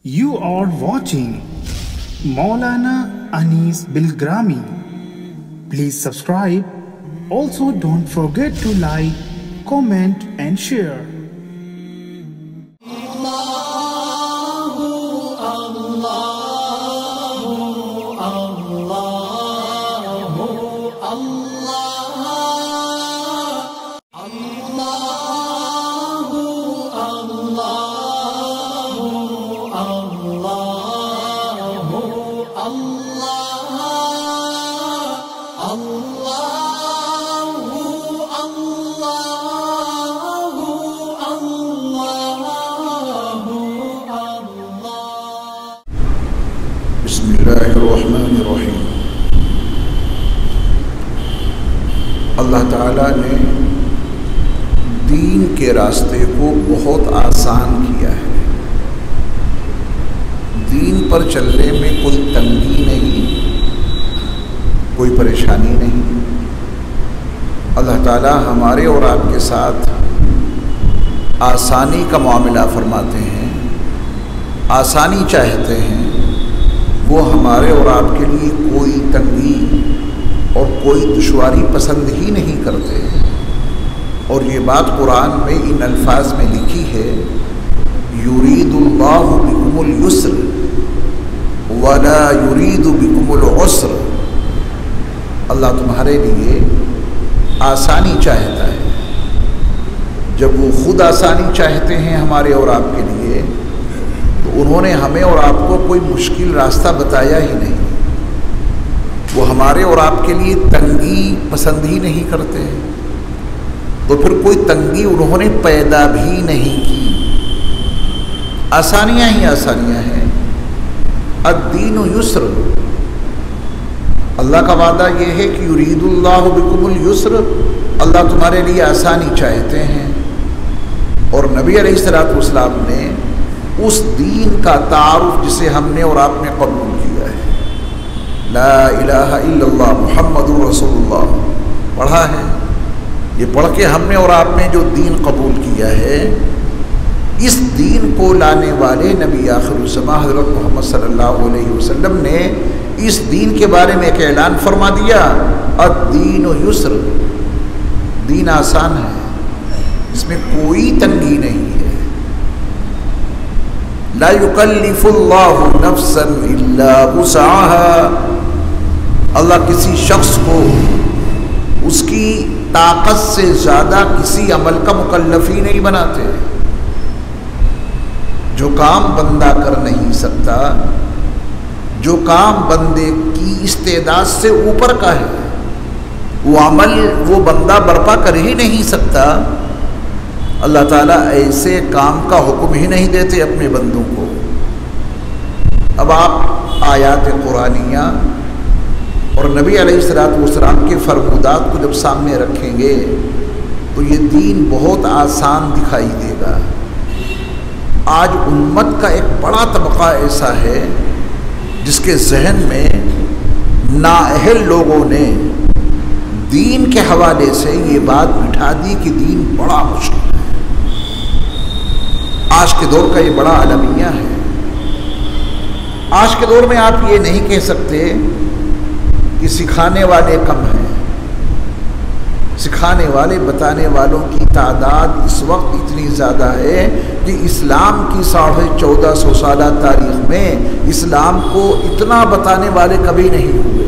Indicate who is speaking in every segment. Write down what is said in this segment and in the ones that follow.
Speaker 1: You are watching Maulana Anis Bilgrami. Please subscribe. Also don't forget to like, comment and share.
Speaker 2: बिस्मिल्लाहिर्रहमानिर्रहीम। अल्लाह ताला ने दीन के रास्ते को बहुत आसान किया है। दीन पर चलने में कोई तंगी नहीं, कोई परेशानी नहीं। अल्लाह ताला हमारे और आपके साथ आसानी का मामला फरमाते हैं, आसानी चाहते हैं। वो हमारे और आपके लिए कोई तंगी और कोई दुश्वारी पसंद ही नहीं करते। और ये बात कुरान में इन अल्फाज में लिखी है, युरीदुल्लाहु बिकुमुल युस्र वला युरीदु बिकुमुल उस्र। अल्लाह तुम्हारे लिए आसानी चाहता है। जब वो खुद आसानी चाहते हैं हमारे और आपके लिए, तो उन्होंने हमें और आपको कोई मुश्किल रास्ता बताया ही नहीं। वो हमारे और आपके लिए तंगी पसंद ही नहीं करते, तो फिर कोई तंगी उन्होंने पैदा भी नहीं की। आसानियां ही आसानियां हैं। अद्दीनु युस्र। अल्लाह का वादा ये है कि युरीदुल्लाहु बिकुमुल युस्र, अल्लाह तुम्हारे लिए आसानी चाहते हैं। और नबी अलैहिस्सलातु वस्सलाम ने उस दीन का तारुफ जिसे हमने और आपने कबूल किया है, ला इलाहा इल्लल्लाह मुहम्मदुर रसूलुल्लाह, पढ़ा है। ये पढ़ के हमने और आपने जो दीन कबूल किया है, इस दीन को लाने वाले नबी आखिरुज़्ज़मा हज़रत मोहम्मद सल्लल्लाहु अलैहि वसल्लम ने इस दीन के बारे में एक ऐलान फरमा दिया, अद्दीनु युस्र, दीन आसान है, इसमें कोई तंगी नहीं है। ला युकल्लिफुल्लाहु नफ्सन इल्ला वुसअहा। अल्लाह किसी शख्स को उसकी ताकत से ज़्यादा किसी अमल का मुकल्लफ ही नहीं बनाते। जो काम बंदा कर नहीं सकता, जो काम बंदे की इस्तेदाद से ऊपर का है, वो अमल वो बंदा बर्पा कर ही नहीं सकता। अल्लाह ताला ऐसे काम का हुक्म ही नहीं देते अपने बंदों को। अब आप आयात कुरानिया और नबी अलैहिस्सलातु वस्सलाम के फरमूदात को जब सामने रखेंगे, तो ये दीन बहुत आसान दिखाई देगा। आज उम्मत का एक बड़ा तबका ऐसा है जिसके जहन में नाअहल लोगों ने दीन के हवाले से ये बात बिठा दी कि दीन बड़ा मुश्किल है। आज के दौर का ये बड़ा अलमिया है। आज के दौर में आप ये नहीं कह सकते कि सिखाने वाले कम हैं। सिखाने वाले, बताने वालों की तादाद इस वक्त इतनी ज़्यादा है कि इस्लाम की 1450 साल तारीख में इस्लाम को इतना बताने वाले कभी नहीं हुए।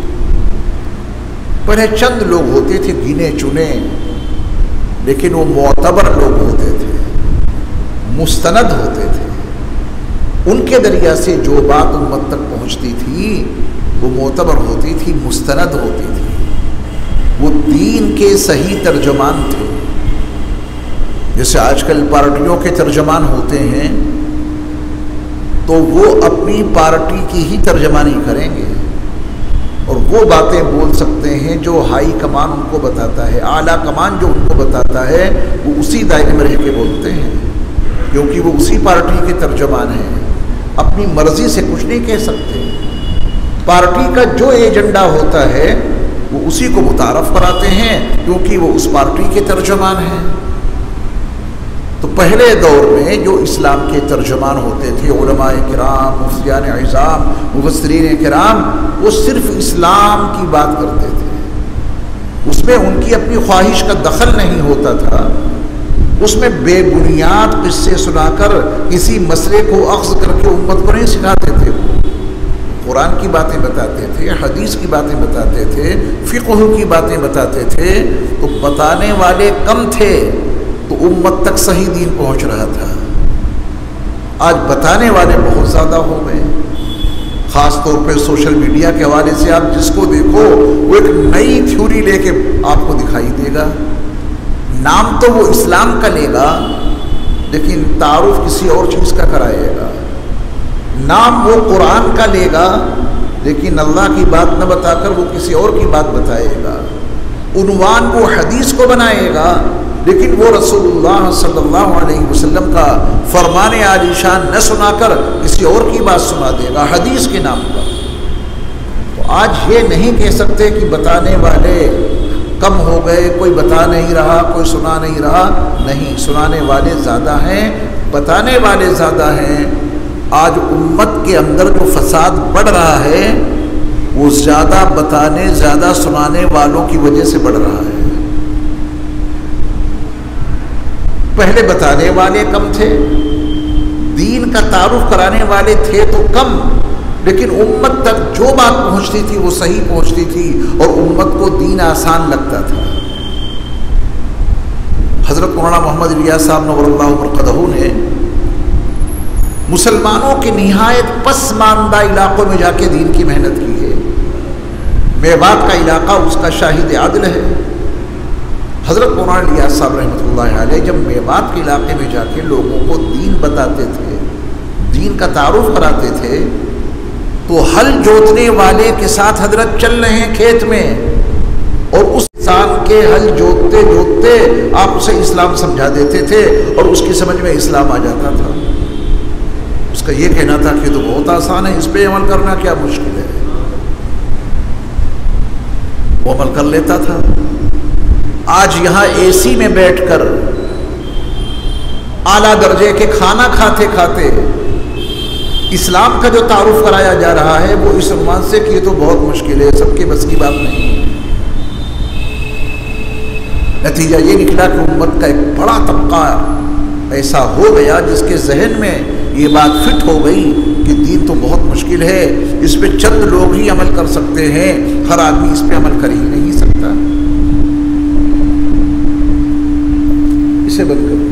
Speaker 2: पहले चंद लोग होते थे गिने चुने, लेकिन वो मोतबर लोग होते थे, मुस्तनद होते थे। उनके दरिया से जो बात उम्मत तक पहुंचती थी वो मोतबर होती थी, मुस्तनद होती थी। वो दीन के सही तर्जमान थे। जैसे आजकल पार्टियों के तर्जमान होते हैं, तो वो अपनी पार्टी की ही तर्जमानी करेंगे और वो बातें बोल सकते हैं जो हाई कमान उनको बताता है, आला कमान जो उनको बताता है, वो उसी दायरे में रह के बोलते हैं, क्योंकि वो उसी पार्टी के तर्जमान हैं। अपनी मर्जी से कुछ नहीं कह सकते। पार्टी का जो एजेंडा होता है वो उसी को मुतारफ कराते हैं, क्योंकि वो उस पार्टी के तर्जमान हैं। تو پہلے دور میں جو اسلام کے ترجمان ہوتے تھے، علماء کرام، مفتیان عظام، مفسرین کرام، وہ صرف اسلام کی بات کرتے تھے، اس میں ان کی اپنی خواہش کا دخل نہیں ہوتا تھا، اس میں بے بنیاد قصے سنا کر کسی مسئلے کو اخذ کر کے امت کو نہیں سکھاتے تھے، قرآن کی باتیں بتاتے تھے، حدیث کی باتیں بتاتے تھے، فقہ کی باتیں بتاتے تھے، تو بتانے والے کم تھے تو امت تک صحیح دین پہنچ رہا تھا۔ آج بتانے والے بہت زیادہ ہو گئے، خاص طور پہ سوشل میڈیا کے حوالے سے آپ جس کو دیکھو وہ ایک نئی تھیوری لے کے آپ کو دکھائی دے گا، نام تو وہ اسلام کا لے گا لیکن تعارف کسی اور چیز کا کرائے گا، نام وہ قرآن کا لے گا لیکن اللہ کی بات نہ بتا کر وہ کسی اور کی بات بتائے گا، عنوان وہ حدیث کو بنائے گا لیکن وہ رسول اللہ صلی اللہ علیہ وسلم کا فرمان عالی شان نہ سنا کر کسی اور کی بات سنا دے گا حدیث کے نام پر۔ تو آج یہ نہیں کہہ سکتے کہ بتانے والے کم ہو گئے، کوئی بتا نہیں رہا، کوئی سنا نہیں رہا، نہیں، سنانے والے زیادہ ہیں، بتانے والے زیادہ ہیں۔ آج امت کے اندر جو فساد بڑھ رہا ہے وہ زیادہ بتانے، زیادہ سنانے والوں کی وجہ سے بڑھ رہا ہے۔ پہلے بتانے والے کم تھے، دین کا تعارف کرانے والے تھے تو کم، لیکن امت تک جو بات پہنچتی تھی وہ صحیح پہنچتی تھی اور امت کو دین آسان لگتا تھا۔ حضرت مولانا محمد الیاس صاحب نور اللہ مرقدہ نے مسلمانوں کے نہایت پسماندہ علاقوں میں جا کے دین کی محنت کی ہے۔ میوات کا علاقہ اس کا شاہد عدل ہے۔ حضرت مولانا الیاس صاحب رحمۃ اللہ علیہ جب میوات کے علاقے میں جا کے لوگوں کو دین بتاتے تھے، دین کا تعارف کراتے تھے، تو ہل جوتنے والے کے ساتھ حضرت چل رہے ہیں کھیت میں، اور اس انسان کے ہل جوتتے جوتتے آپ اسے اسلام سمجھا دیتے تھے اور اس کی سمجھ میں اسلام آ جاتا تھا۔ اس کا یہ کہنا تھا کہ تو بہت آسان ہے، اس پہ عمل کرنا کیا مشکل ہے، وہ عمل کر لیتا تھا۔ آج یہاں اے سی میں بیٹھ کر اعلیٰ درجے کے کھانا کھاتے کھاتے اسلام کا جو تعارف کرایا جا رہا ہے وہ اس عنوان سے کہ یہ تو بہت مشکل ہے، سب کے بس کی بات نہیں۔ نتیجہ یہ نکلا کہ امت کا ایک بڑا طبقہ ایسا ہو گیا جس کے ذہن میں یہ بات فٹ ہو گئی کہ دین تو بہت مشکل ہے، اس پہ چند لوگ ہی عمل کر سکتے ہیں، ہر آدمی اس پہ عمل کر ہی نہیں سکتا۔ اسے بند کرو،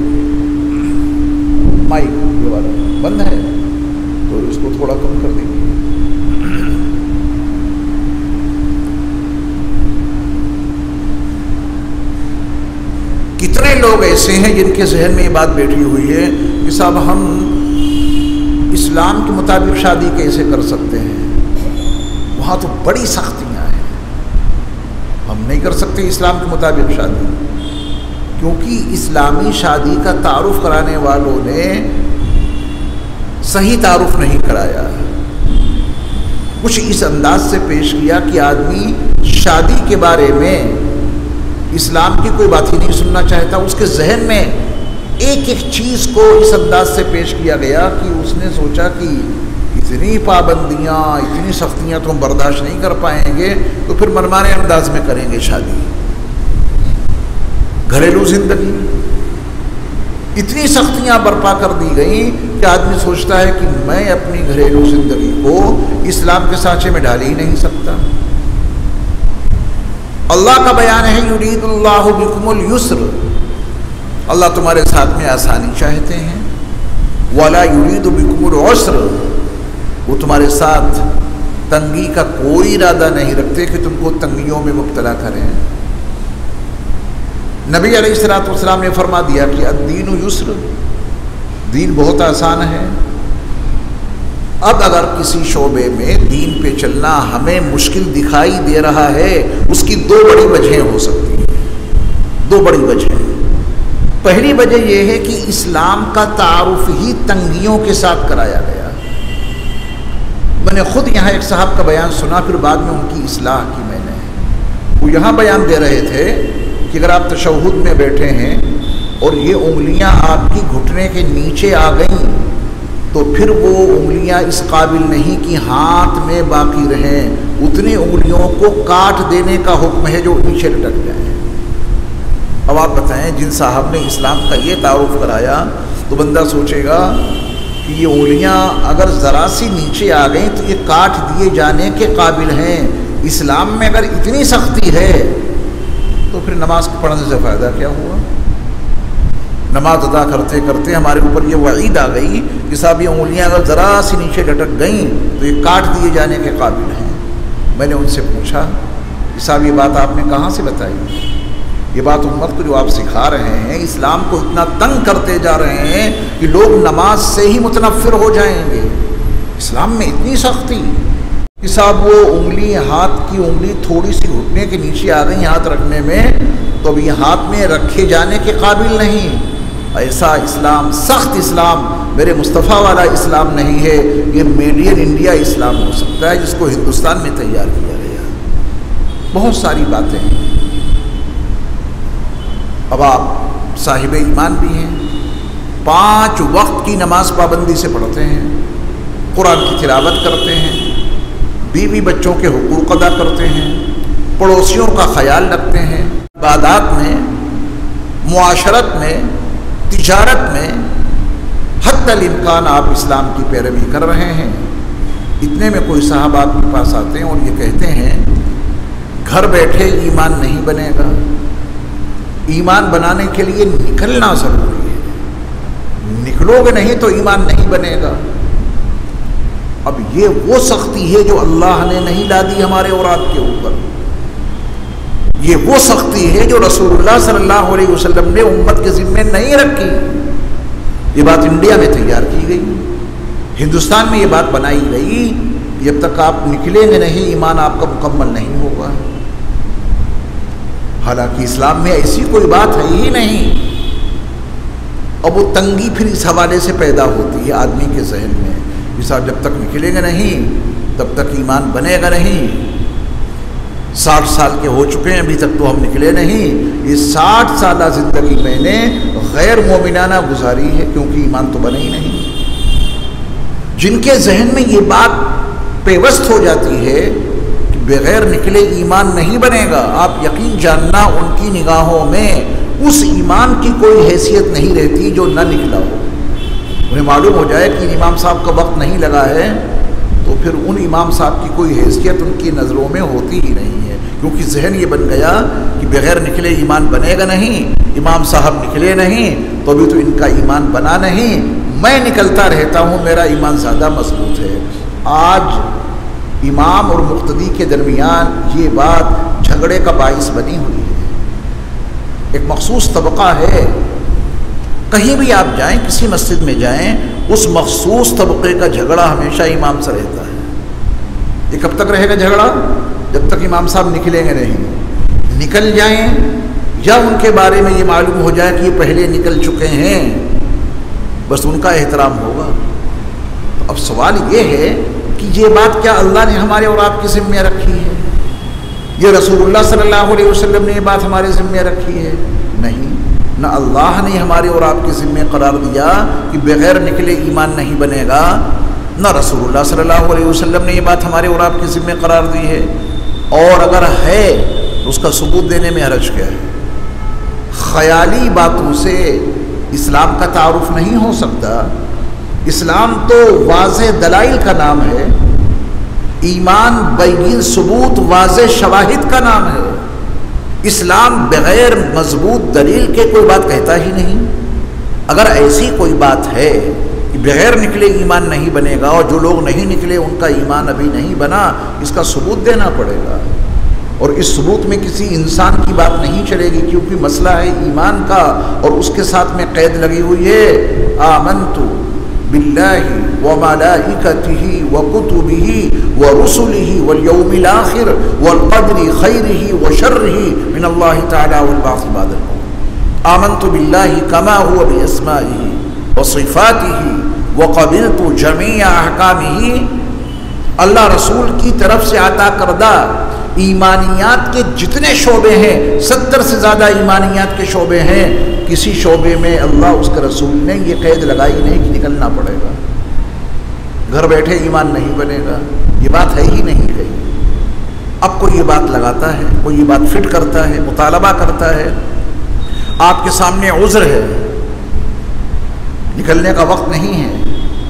Speaker 2: مائک یہ والا بند ہے تو اس کو تھوڑا کم کر دیں گے۔ کتنے لوگ ایسے ہیں جن کے ذہن میں یہ بات بیٹھی ہوئی ہے کہ صاحب ہم اسلام کے مطابق شادی کیسے کر سکتے ہیں، وہاں تو بڑی سختیاں ہیں، ہم نہیں کر سکتے اسلام کے مطابق شادی، کیونکہ اسلامی شادی کا تعارف کرانے والوں نے صحیح تعارف نہیں کرایا، کچھ اس انداز سے پیش کیا کہ آدمی شادی کے بارے میں اسلام کی کوئی بات ہی نہیں سننا چاہتا، اس کے ذہن میں ایک ایک چیز کو اس انداز سے پیش کیا گیا کہ اس نے سوچا کہ اتنی پابندیاں، اتنی سختیاں تو ہم برداشت نہیں کر پائیں گے، تو پھر منمانے انداز میں کریں گے شادی۔ گھریلو زندگی اتنی سختیاں برپا کر دی گئیں کہ آدمی سوچتا ہے کہ میں اپنی گھریلو زندگی کو اسلام کے سانچے میں ڈال ہی نہیں سکتا۔ اللہ کا بیان ہے یرید اللہ بکم اليسر، اللہ تمہارے ساتھ میں آسانی چاہتے ہیں، ولا یرید بکم العسر، وہ تمہارے ساتھ تنگی کا کوئی ارادہ نہیں رکھتے کہ تم کو تنگیوں میں مبتلا کریں۔ نبی علیہ الصلوۃ والسلام نے فرما دیا کہ الدین یسر، دین بہت آسان ہے۔ اب اگر کسی شعبے میں دین پہ چلنا ہمیں مشکل دکھائی دے رہا ہے، اس کی دو بڑی وجہیں ہو سکتی ہیں، دو بڑی وجہیں۔ پہلی وجہ یہ ہے کہ اسلام کا تعارف ہی تنگیوں کے ساتھ کرایا گیا۔ میں نے خود یہاں ایک صاحب کا بیان سنا، پھر بعد میں ان کی اصلاح کی میں نے۔ وہ یہاں بیان دے رہے تھے کہ اگر آپ تشہد میں بیٹھے ہیں اور یہ انگلیاں آپ کی گھٹنے کے نیچے آ گئیں تو پھر وہ انگلیاں اس قابل نہیں کہ ہاتھ میں باقی رہیں، اتنی انگلیوں کو کاٹ دینے کا حکم ہے جو نیچے لٹک جائیں۔ اب آپ بتائیں، جن صاحب نے اسلام کا یہ تعارف کرایا تو بندہ سوچے گا کہ یہ انگلیاں اگر ذرا سی نیچے آ گئیں تو یہ کاٹ دیے جانے کے قابل ہیں، اسلام میں اگر اتنی سختی ہے تو پھر نماز پڑھنے سے فائدہ کیا ہوا؟ نماز ادا کرتے کرتے ہمارے اوپر یہ وعید آ گئی کہ صاحب یہ انگلیاں اگر ذرا سی نیچے لٹک گئیں تو یہ کاٹ دیے جانے کے قابل ہیں۔ میں نے ان سے پوچھا کہ صاحب یہ بات آپ نے کہاں سے بتائی؟ یہ بات امت کو جو آپ سکھا رہے ہیں، اسلام کو اتنا تنگ کرتے جا رہے ہیں کہ لوگ نماز سے ہی متنفر ہو جائیں گے۔ اسلام میں اتنی سختی کہ صاحب وہ انگلی، ہاتھ کی انگلی تھوڑی سی گھٹنے کے نیچے آ گئی ہاتھ رکھنے میں تو اب یہ ہاتھ میں رکھے جانے کے قابل نہیں۔ ایسا اسلام، سخت اسلام میرے مصطفیٰ والا اسلام نہیں ہے۔ یہ میڈ ان انڈیا اسلام ہو سکتا ہے جس کو ہندوستان میں تیار کیا گیا۔ بہت ساری باتیں ہیں۔ اب آپ صاحب ایمان بھی ہیں، 5 وقت کی نماز پابندی سے پڑھتے ہیں، قرآن کی تلاوت کرتے ہیں، بیوی بچوں کے حقوق ادا کرتے ہیں، پڑوسیوں کا خیال رکھتے ہیں، عبادات میں، معاشرت میں، تجارت میں حتی الامکان آپ اسلام کی پیروی کر رہے ہیں۔ اتنے میں کوئی صاحب آپ کے پاس آتے ہیں اور یہ کہتے ہیں گھر بیٹھے ایمان نہیں بنے گا، ایمان بنانے کے لیے نکلنا ضروری ہے، نکلو گے نہیں تو ایمان نہیں بنے گا۔ اب یہ وہ سختی ہے جو اللہ نے نہیں لا دی ہمارے اور آپ کے اوپر، یہ وہ سختی ہے جو رسول اللہ صلی اللہ علیہ وسلم نے امت کے ذمے نہیں رکھی۔ یہ بات انڈیا میں تیار کی گئی، ہندوستان میں یہ بات بنائی گئی، جب تک آپ نکلیں گے نہیں ایمان آپ کا مکمل نہیں ہوگا۔ حالانکہ اسلام میں ایسی کوئی بات ہے ہی نہیں۔ اب وہ تنگی پھر اس حوالے سے پیدا ہوتی ہے آدمی کے ذہن میں کہ صاحب جب تک نکلیں گے نہیں تب تک ایمان بنے گا نہیں۔ 60 سال کے ہو چکے ہیں ابھی تک تو ہم نکلے نہیں۔ یہ 60 سالہ زندگی میں نے غیر مومنانہ گزاری ہے کیونکہ ایمان تو بنا ہی نہیں۔ جن کے ذہن میں یہ بات پیوست ہو جاتی ہے کہ بغیر نکلے ایمان نہیں بنے گا، آپ یقین جاننا ان کی نگاہوں میں اس ایمان کی کوئی حیثیت نہیں رہتی جو نہ نکلا ہو۔ انہیں معلوم ہو جائے کہ امام صاحب کا وقت نہیں لگا ہے تو پھر ان امام صاحب کی کوئی حیثیت ان کی نظروں میں ہوتی ہی نہیں ہے، کیونکہ ذہن یہ بن گیا کہ بغیر نکلے ایمان بنے گا نہیں، امام صاحب نکلے نہیں تو ابھی تو ان کا ایمان بنا نہیں، میں نکلتا رہتا ہوں میرا ایمان زیادہ مضبوط ہے۔ آج امام اور مقتدی کے درمیان یہ بات جھگڑے کا باعث بنی ہوئی ہے۔ ایک مخصوص طبقہ ہے، کہیں بھی آپ جائیں، کسی مسجد میں جائیں، اس مخصوص طبقے کا جھگڑا ہمیشہ امام سے رہتا ہے۔ یہ کب تک رہے گا جھگڑا؟ جب تک امام صاحب نکلیں گے نہیں۔ نکل جائیں یا ان کے بارے میں یہ معلوم ہو جائے کہ یہ پہلے نکل چکے ہیں، بس ان کا احترام ہوگا۔ اب سوال یہ ہے کہ یہ بات کیا اللہ نے ہمارے اور آپ کے ذمہ رکھی ہے؟ یہ رسول اللہ صلی اللہ علیہ وسلم نے یہ بات ہمارے ذمہ رکھی ہے؟ نہیں، نہ اللہ نے ہمارے اور آپ کے ذمہ قرار دیا کہ بغیر نکلے ایمان نہیں بنے گا، نہ رسول اللہ صلی اللہ علیہ وسلم نے یہ بات ہمارے اور آپ کے ذمہ قرار دی ہے۔ اور اگر ہے تو اس کا ثبوت دینے میں حرج کیا ہے؟ خیالی باتوں سے اسلام کا تعارف نہیں ہو سکتا۔ اسلام تو واضح دلائل کا نام ہے، ایمان بین ثبوت واضح شواہد کا نام ہے۔ اسلام بغیر مضبوط دلیل کے کوئی بات کہتا ہی نہیں۔ اگر ایسی کوئی بات ہے کہ بغیر نکلے ایمان نہیں بنے گا اور جو لوگ نہیں نکلے ان کا ایمان ابھی نہیں بنا، اس کا ثبوت دینا پڑے گا۔ اور اس ثبوت میں کسی انسان کی بات نہیں چلے گی، کیونکہ مسئلہ ہے ایمان کا، اور اس کے ساتھ میں قید لگی ہوئی ہے آمنت باللہ وملائکتہ وکتبہ ورسلہ والیوم الآخر والقدر خیرہ وشرہ من اللہ تعالی والبعث بعد الموت۔ آمنت باللہ کما هو باسمائہ وصفاتہ وقبلت جمیع احکامہ۔ اللہ رسول کی طرف سے عطا کردہ ایمانیات کے جتنے شعبے ہیں، 70 سے زیادہ ایمانیات کے شعبے ہیں کسی شعبے میں اللہ اس کے رسول نے یہ قید لگائی نہیں کہ نکلنا پڑے گا، گھر بیٹھے ایمان نہیں بنے گا، یہ بات ہے ہی نہیں کہیں۔ اب کوئی یہ بات لگاتا ہے، کوئی یہ بات فٹ کرتا ہے، مطالبہ کرتا ہے، آپ کے سامنے عذر ہے، نکلنے کا وقت نہیں ہے،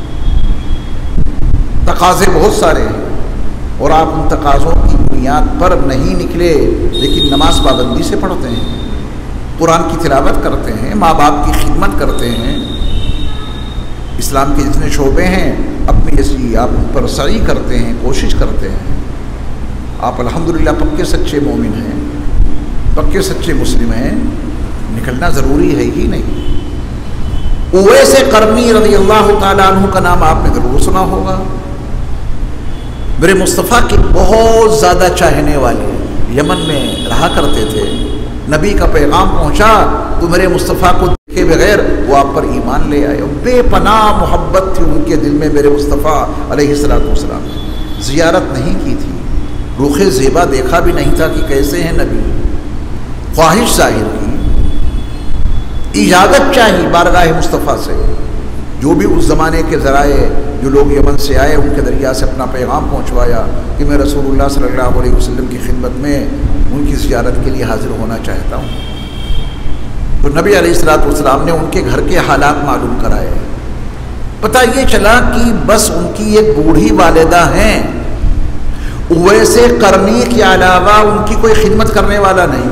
Speaker 2: تقاضے بہت سارے ہیں، اور آپ ان تقاضوں کی بنیاد پر نہیں نکلے، لیکن نماز پابندی سے پڑھتے ہیں، قرآن کی تلاوت کرتے ہیں، ماں باپ کی خدمت کرتے ہیں، اسلام کے جتنے شعبے ہیں اپنی جیسی آپ ان پر سعی کرتے ہیں، کوشش کرتے ہیں، آپ الحمدللہ پکے سچے مومن ہیں، پکے سچے مسلم ہیں، نکلنا ضروری ہے ہی نہیں۔ اویس قرنی رضی اللہ تعالیٰ عنہ کا نام آپ نے ضرور سنا ہوگا، میرے مصطفیٰ کے بہت زیادہ چاہنے والے، یمن میں رہا کرتے تھے، نبی کا پیغام پہنچا تو میرے مصطفیٰ کو دیکھے بغیر وہ آپ پر ایمان لے آئے، اور بے پناہ محبت تھی ان کے دل میں میرے مصطفیٰ علیہ السلام۔ زیارت نہیں کی تھی، رخ زیبا دیکھا بھی نہیں تھا کہ کیسے ہیں نبی، خواہش ظاہر کی، اجازت چاہی بارگاہ مصطفیٰ سے، جو بھی اس زمانے کے ذرائع جو لوگ یمن سے آئے ان کے ذریعہ سے اپنا پیغام پہنچوایا کہ میں رسول اللہ صلی اللہ علیہ وسلم کی خدمت میں ان کی زیارت کے لیے حاضر ہونا چاہتا ہوں۔ تو نبی علیہ السلام نے ان کے گھر کے حالات معلوم کرائے، پتہ یہ چلا کہ بس ان کی ایک بوڑھی والدہ ہیں، اویس قرنی کے علاوہ ان کی کوئی خدمت کرنے والا نہیں۔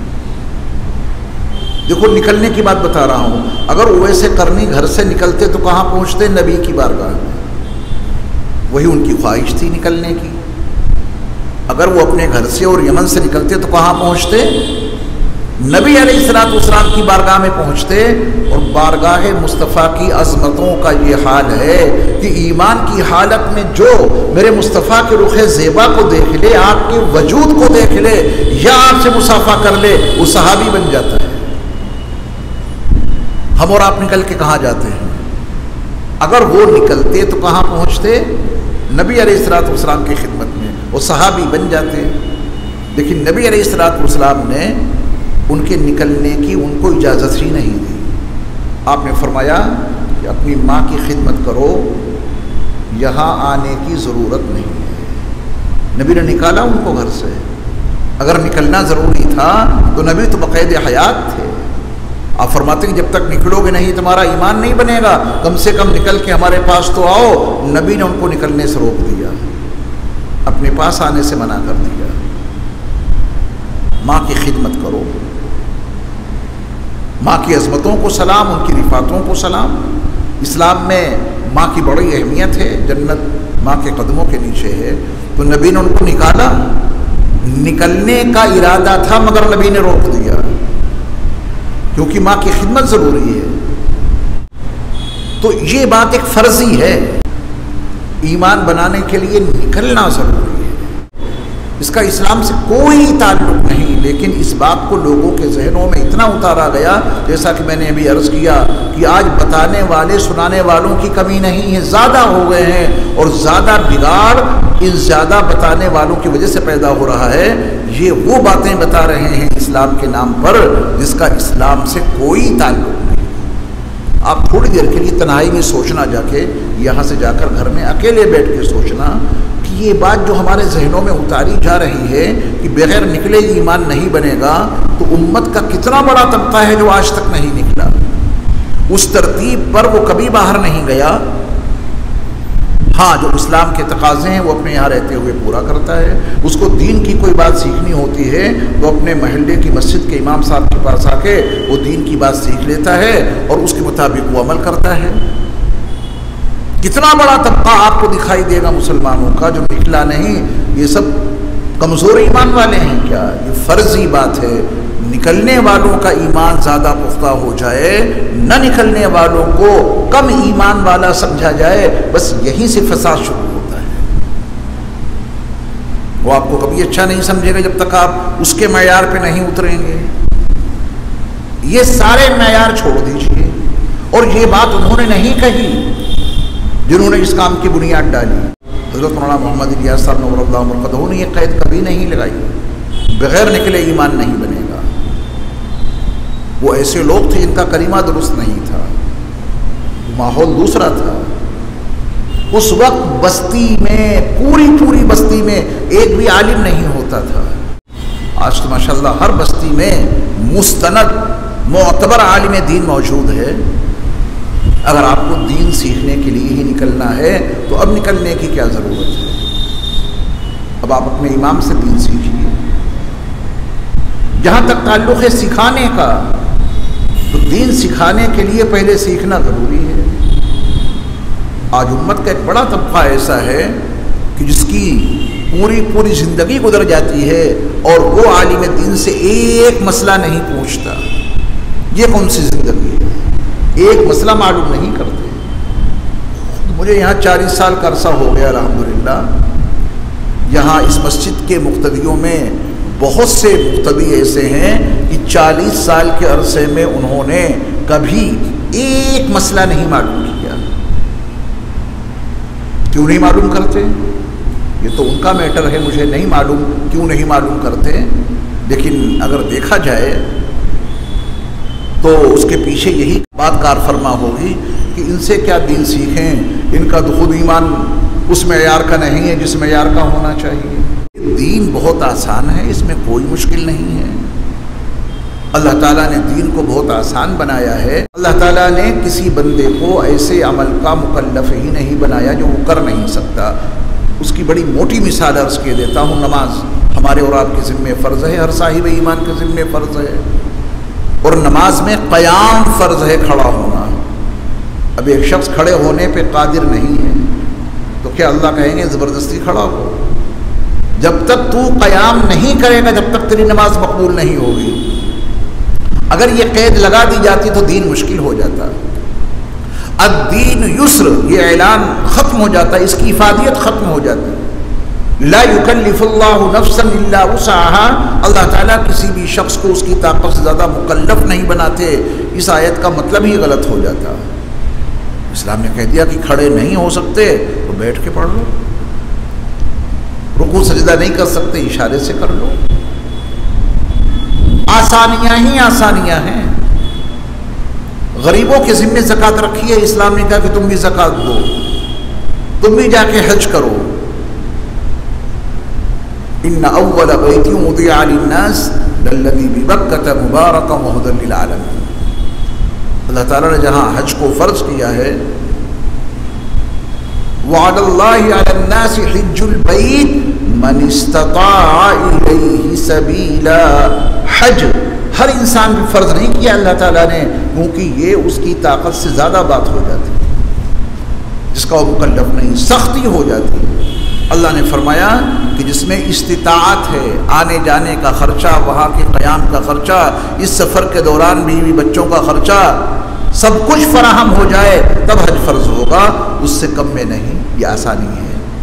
Speaker 2: دیکھو نکلنے کی بات بتا رہا ہوں، اگر اویس قرنی گھر سے نکلتے تو کہاں پہنچتے؟ نبی کی بارگاہ میں، وہی ان کی خواہش تھی نکلنے کی۔ اگر وہ اپنے گھر سے اور یمن سے نکلتے تو کہاں پہنچتے؟ نبی علیہ السلام کی بارگاہ میں پہنچتے، اور بارگاہ مصطفیٰ کی عظمتوں کا یہ حال ہے کہ ایمان کی حالت میں جو میرے مصطفیٰ کے رخ زیبا کو دیکھ لے، آپ کے وجود کو دیکھ لے، یا آپ سے مصافحہ کر لے، وہ صحابی بن جاتا ہے۔ ہم اور آپ نکل کے کہاں جاتے ہیں؟ اگر وہ نکلتے تو کہاں پہنچتے؟ نبی علیہ السلام کی خدمت میں، وہ صحابی بن جاتے۔ لیکن نبی علیہ السلام نے ان کے نکلنے کی ان کو اجازت ہی نہیں دی۔ آپ نے فرمایا کہ اپنی ماں کی خدمت کرو، یہاں آنے کی ضرورت نہیں ہے۔ نبی نے نکالا ان کو گھر سے، اگر نکلنا ضروری تھا تو نبی تو بقید حیات تھے۔ آپ فرماتے ہیں کہ جب تک نکلو گے نہیں تمہارا ایمان نہیں بنے گا، کم سے کم نکل کے ہمارے پاس تو آؤ۔ نبی نے ان کو نکلنے سے روک دیا، اپنے پاس آنے سے منع کر دیا۔ ماں کی خدمت کرو، ماں کی عظمتوں کو سلام، ان کی رفعتوں کو سلام۔ اسلام میں ماں کی بڑی اہمیت ہے، جنت ماں کے قدموں کے نیچے ہے۔ تو نبی نے ان کو نکالا، نکلنے کا ارادہ تھا مگر نبی نے روک دیا، کیونکہ ماں کی خدمت ضروری ہے۔ تو یہ بات ایک فرضی ہے، ایمان بنانے کے لیے نکلنا ضروری ہے، اس کا اسلام سے کوئی تعلق نہیں۔ لیکن اس بات کو لوگوں کے ذہنوں میں اتنا اتارا گیا، جیسا کہ میں نے ابھی عرض کیا کہ آج بتانے والے سنانے والوں کی کمی نہیں ہے، زیادہ ہو گئے ہیں، اور زیادہ بگاڑ ان زیادہ بتانے والوں کی وجہ سے پیدا ہو رہا ہے۔ یہ وہ باتیں بتا رہے ہیں اسلام کے نام پر جس کا اسلام سے کوئی تعلق نہیں۔ آپ تھوڑی دیر کے لیے تنہائی میں سوچنا، جا کے یہاں سے جا کر گھر میں اکیلے بیٹھ کے سوچنا کہ یہ بات جو ہمارے ذہنوں میں اتاری جا رہی ہے کہ بغیر نکلے ایمان نہیں بنے گا، تو امت کا کتنا بڑا طبقہ ہے جو آج تک نہیں نکلا، اس ترتیب پر وہ کبھی باہر نہیں گیا۔ ہاں، جو اسلام کے تقاضے ہیں وہ اپنے یہاں رہتے ہوئے پورا کرتا ہے، اس کو دین کی کوئی بات سیکھنی ہوتی ہے تو اپنے محلے کی مسجد کے امام صاحب کے پاس آ کے وہ دین کی بات سیکھ لیتا ہے اور اس کے مطابق وہ عمل کرتا ہے۔ کتنا بڑا طبقہ آپ کو دکھائی دے گا مسلمانوں کا جو نکلا نہیں، یہ سب کمزور ایمان والے ہیں کیا؟ یہ فرضی بات ہے۔ نکلنے والوں کا ایمان زیادہ پختہ ہو جائے، نہ نکلنے والوں کو کم ایمان والا سمجھا جائے، بس یہیں سے فساد شروع ہوتا ہے۔ وہ آپ کو کبھی اچھا نہیں سمجھے گا جب تک آپ اس کے معیار پہ نہیں اتریں گے۔ یہ سارے معیار چھوڑ دیجئے، اور یہ بات انہوں نے نہیں کہی جنہوں نے اس کام کی بنیاد ڈالی۔ حضرت مولانا محمد الیاس صاحب نور اللہ مرقدہ نے یہ قید کبھی نہیں لگائی، بغیر نکلے ایمان نہیں بنے گا۔ وہ ایسے لوگ تھے جن کا کلمہ درست نہیں تھا، ماحول دوسرا تھا۔ اس وقت بستی میں، پوری بستی میں ایک بھی عالم نہیں ہوتا تھا۔ آج تو ماشاءاللہ ہر بستی میں مستند معتبر عالم دین موجود ہے۔ اگر آپ کو دین سیکھنے کے لیے ہی نکلنا ہے تو اب نکلنے کی کیا ضرورت ہے؟ اب آپ اپنے امام سے دین سیکھیے۔ جہاں تک تعلق ہے سکھانے کا، تو دین سکھانے کے لیے پہلے سیکھنا ضروری ہے۔ آج امت کا ایک بڑا طبقہ ایسا ہے کہ جس کی پوری زندگی گزر جاتی ہے اور وہ عالم دین سے ایک مسئلہ نہیں پوچھتا۔ یہ کون سی زندگی ہے؟ ایک مسئلہ معلوم نہیں کرتے۔ مجھے یہاں 40 سال کا عرصہ ہو گیا الحمدللہ۔ یہاں اس مسجد کے مقتدیوں میں بہت سے مقتدی ایسے ہیں کہ 40 سال کے عرصے میں انہوں نے کبھی ایک مسئلہ نہیں معلوم کیا۔ کیوں نہیں معلوم کرتے؟ یہ تو ان کا میٹر ہے، مجھے نہیں معلوم کیوں نہیں معلوم کرتے۔ لیکن اگر دیکھا جائے تو اس کے پیچھے یہی بات کار فرما ہوگی کہ ان سے کیا دین سیکھیں، ان کا تو خود ایمان اس معیار کا نہیں ہے جس معیار کا ہونا چاہیے۔ دین بہت آسان ہے، اس میں کوئی مشکل نہیں ہے۔ اللہ تعالیٰ نے دین کو بہت آسان بنایا ہے۔ اللہ تعالیٰ نے کسی بندے کو ایسے عمل کا مکلف ہی نہیں بنایا جو وہ کر نہیں سکتا۔ اس کی بڑی موٹی مثال عرض کے دیتا ہوں۔ نماز ہمارے اور آپ کے ذمے فرض ہے، ہر صاحب ایمان کے ذمے فرض ہے، اور نماز میں قیام فرض ہے، کھڑا ہونا۔ اب ایک شخص کھڑے ہونے پہ قادر نہیں ہے تو کیا اللہ کہیں گے زبردستی کھڑا ہو؟ جب تک تو قیام نہیں کرے گا جب تک تیری نماز مقبول نہیں ہوگی۔ اگر یہ قید لگا دی جاتی تو دین مشکل ہو جاتا۔ الدین یسر، یہ اعلان ختم ہو جاتا، اس کی افادیت ختم ہو جاتی۔ لا یکلف اللہ نفسا الا وسعها، اللہ تعالیٰ کسی بھی شخص کو اس کی طاقت سے زیادہ مکلف نہیں بناتے۔ اس آیت کا مطلب ہی غلط ہو جاتا۔ اسلام نے کہہ دیا کہ کھڑے نہیں ہو سکتے تو بیٹھ کے پڑھ لو، رکوع سجدہ نہیں کر سکتے اشارے سے کر لو۔ آسانیاں ہی آسانیاں ہیں۔ غریبوں کے ذمے زکوٰۃ رکھی ہے، اسلام نے کہا کہ تم بھی زکوٰۃ دو، تم بھی جا کے حج کرو۔ ان اول بیت وضع للناس للذی ببکۃ مبارکا وہدی للعالمین۔ اللہ تعالیٰ نے جہاں حج کو فرض کیا ہے، وعلی اللہ علی الناس حج البیت من استطاع الیہ سبیلا، حج ہر انسان پہ فرض نہیں کیا اللہ تعالیٰ نے، کیونکہ یہ اس کی طاقت سے زیادہ بات ہو جاتی ہے، جس کا وہ مکلف نہیں، سختی ہو جاتی ہے۔ اللہ نے فرمایا کہ جس میں استطاعت ہے، آنے جانے کا خرچہ، وہاں کے قیام کا خرچہ، اس سفر کے دوران بیوی بچوں کا خرچہ، سب کچھ فراہم ہو جائے تب حج فرض ہوگا، اس سے کم میں نہیں۔ یہ آسانی ہے۔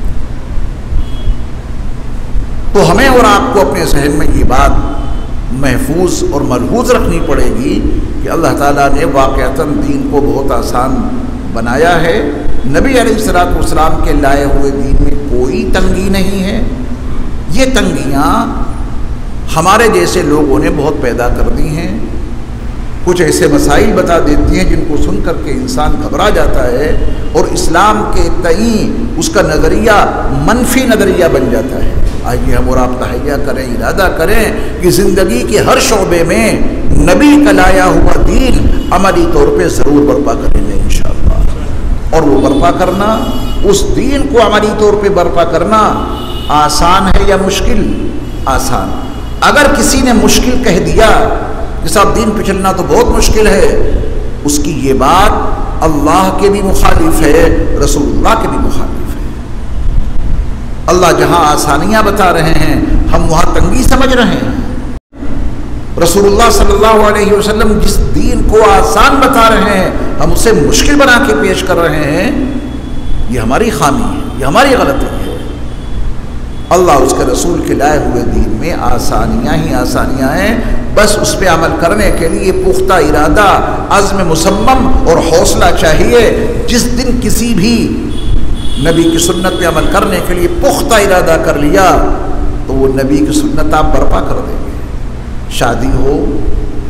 Speaker 2: تو ہمیں اور آپ کو اپنے ذہن میں یہ بات محفوظ اور ملحوظ رکھنی پڑے گی کہ اللہ تعالیٰ نے واقعتاً دین کو بہت آسان بنایا ہے۔ نبی علیہ الصلوۃ والسلام کے لائے ہوئے دین میں کوئی تنگی نہیں ہے۔ یہ تنگیاں ہمارے جیسے لوگوں نے بہت پیدا کر دی ہیں۔ کچھ ایسے مسائل بتا دیتی ہیں جن کو سن کر کے انسان گھبرا جاتا ہے اور اسلام کے تئیں اس کا نظریہ منفی نظریہ بن جاتا ہے۔ آئیے ہم اور آپ تہیہ کریں، ارادہ کریں کہ زندگی کے ہر شعبے میں نبی کا لایا ہوا دین عملی طور پہ ضرور برپا کریں گے انشاءاللہ۔ اور وہ برپا کرنا، اس دین کو عملی طور پہ برپا کرنا آسان ہے یا مشکل؟ آسان۔ اگر کسی نے مشکل کہہ دیا کہ صاحب دین پہ چلنا تو بہت مشکل ہے، اس کی یہ بات اللہ کے بھی مخالف ہے، رسول اللہ کے بھی مخالف ہے۔ اللہ جہاں آسانیاں بتا رہے ہیں ہم وہاں تنگی سمجھ رہے ہیں۔ رسول اللہ صلی اللہ علیہ وسلم جس دین کو آسان بتا رہے ہیں ہم اسے مشکل بنا کے پیش کر رہے ہیں، یہ ہماری خامی ہے، یہ ہماری غلطی ہے۔ اللہ اس کے رسول کے لائے ہوئے دین میں آسانیاں ہی آسانیاں ہیں، بس اس پہ عمل کرنے کے لیے پختہ ارادہ، عزم مصمم اور حوصلہ چاہیے۔ جس دن کسی بھی نبی کی سنت پہ عمل کرنے کے لیے پختہ ارادہ کر لیا تو وہ نبی کی سنت آپ برپا کر دیں گے۔ شادی ہو،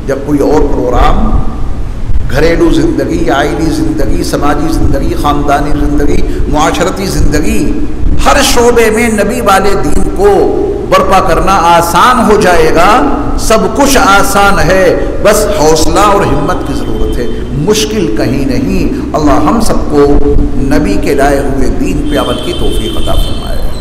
Speaker 2: جب کوئی اور پروگرام گھریلو زندگی، عائلی زندگی، سماجی زندگی، خاندانی زندگی، معاشرتی زندگی، ہر شعبے میں نبی والے دین کو برپا کرنا آسان ہو جائے گا. سب کچھ آسان ہے، بس حوصلہ اور ہمت کی ضرورت ہے، مشکل کہیں نہیں. اللہ ہم سب کو نبی کے لائے ہوئے دین پہ عمل کی توفیق عطا فرمائے.